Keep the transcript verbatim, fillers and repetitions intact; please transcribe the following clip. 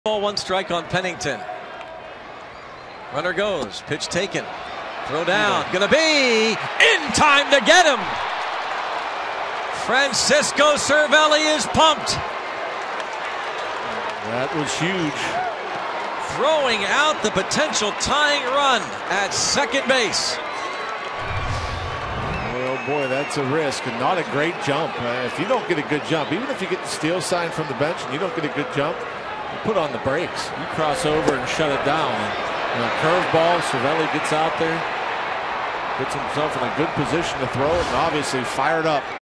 Ball, one strike on Pennington. Runner goes, pitch taken, throw down, gonna be in time to get him. Francisco Cervelli is pumped. That was huge. Throwing out the potential tying run at second base. Oh boy, that's a risk and not a great jump. Uh, if you don't get a good jump, even if you get the steal sign from the bench and you don't get a good jump, you put on the brakes. You cross over and shut it down. And a curveball, Cervelli gets out there, puts himself in a good position to throw it, and obviously fired up.